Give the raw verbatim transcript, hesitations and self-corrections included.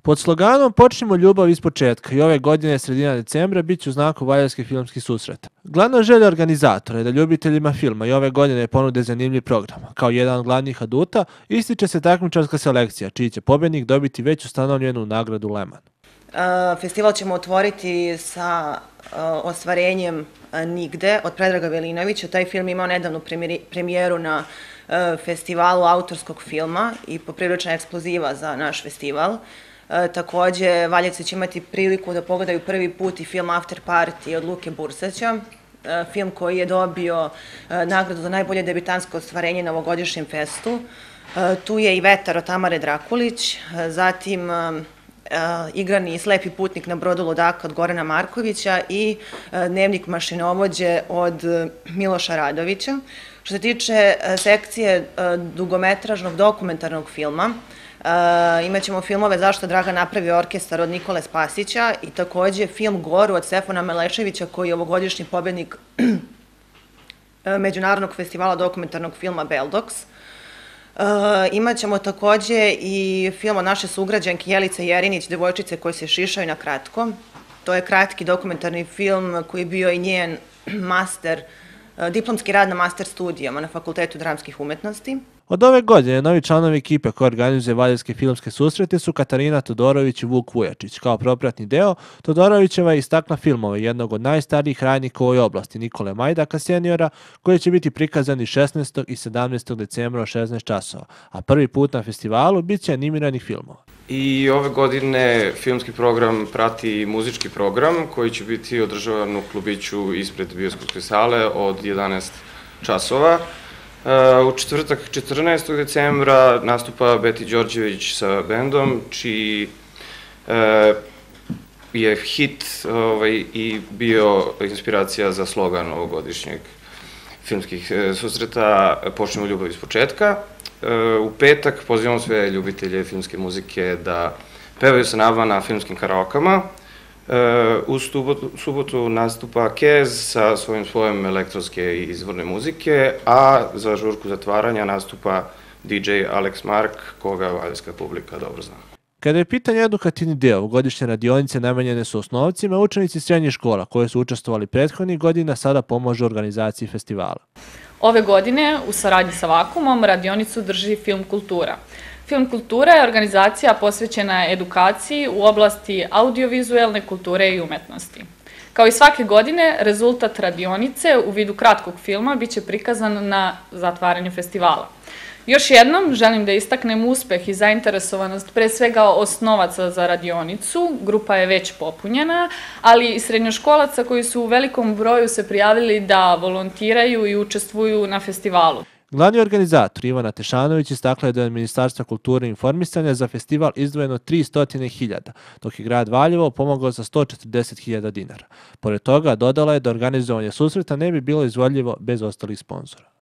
Pod sloganom Počnimo ljubav iz početka i ove godine sredina decembra bit će u znaku Valjevskih filmskih susreta. Glavna želja organizatora je da ljubiteljima filma i ove godine ponude zanimljiv program. Kao jedan od glavnih aduta ističe se takmičarska selekcija, čiji će pobjednik dobiti već ustanovljenu nagradu Leman. Festival ćemo otvoriti sa ostvarenjem Nigde od Predraga Velinovića. Taj film imao nedavnu premijeru na festivalu autorskog filma i poprilična eksploziva za naš festival. Takođe, Valjevci će imati priliku da pogledaju prvi put i film After Party od Luke Bursaća, film koji je dobio nagradu za najbolje debitansko ostvarenje na ovogodišnjem festu. Tu je i Vetar od Tamare Drakulić, zatim igrani Slepi putnik na brodu Ludaka od Gorana Markovića i Dnevnik mašinovođe od Miloša Radovića. Što se tiče sekcije dugometražnog dokumentarnog filma, imaćemo filmove Zašto Dragan napravio orkestar od Nikole Spasića i takođe film Goru od Stefana Meleševića koji je ovogodišnji pobednik Međunarodnog festivala dokumentarnog filma Beldox. Imaćemo takođe i film od naše sugrađanke Jelice Jerinić, Devojčice koje se šišaju na kratko. To je kratki dokumentarni film koji je bio i njen master, diplomski rad na master studijama na Fakultetu dramskih umetnosti. Od ove godine novi članovi ekipe koja organizuje Valjevske filmske susrete su Katarina Todorović i Vuk Vujačić. Kao propratni deo, Todorovićeva je istakla filmove jednog od najstarijih radnika u ovoj oblasti, Nikole Majdaka seniora, koji će biti prikazani šesnaestog i sedamnaestog decembra od šesnaest časova, a prvi put na festivalu bit će animiranih filmova. I ove godine filmski program prati muzički program koji će biti održavan u klubiću ispred bioskopske sale od jedanaest časova. U četvrtak četrnaestog decembra nastupa Beti Đorđević sa bendom, čiji je hit i bio inspiracija za slogan ovogodišnjeg filmskih susreta Počnimo ljubav iz početka. U petak pozivamo sve ljubitelje filmske muzike da pevaju sa nama na filmskim karaokama. U subotu nastupa Kez sa svojim slojem elektronske i izvorne muzike, a za žurku zatvaranja nastupa D J Alex Mark, koga valjevska publika dobro zna. Kada je pitanje edukativni deo, godišnje radionice namenjene su osnovcima, učenici srednjih škola koje su učestvovali prethodnih godina sada pomažu organizaciji festivala. Ove godine, u saradnji sa Vakumom, radionicu drži Film kultura. Film kultura je organizacija posvećena edukaciji u oblasti audiovizualne kulture i umetnosti. Kao i svake godine, rezultat radionice u vidu kratkog filma biće prikazan na zatvaranju festivala. Još jednom želim da istaknem uspeh i zainteresovanost pre svega osnovaca za radionicu, grupa je već popunjena, ali i srednjoškolaca koji su u velikom broju se prijavili da volontiraju i učestvuju na festivalu. Glavni organizator Ivana Tešanović istakla je da je od Ministarstva kulture i informisanja za festival izdvojeno tristo hiljada, dok je grad Valjevo pomogao za sto četrdeset hiljada dinara. Pored toga, dodala je da organizovanje susreta ne bi bilo izvodljivo bez ostalih sponzora.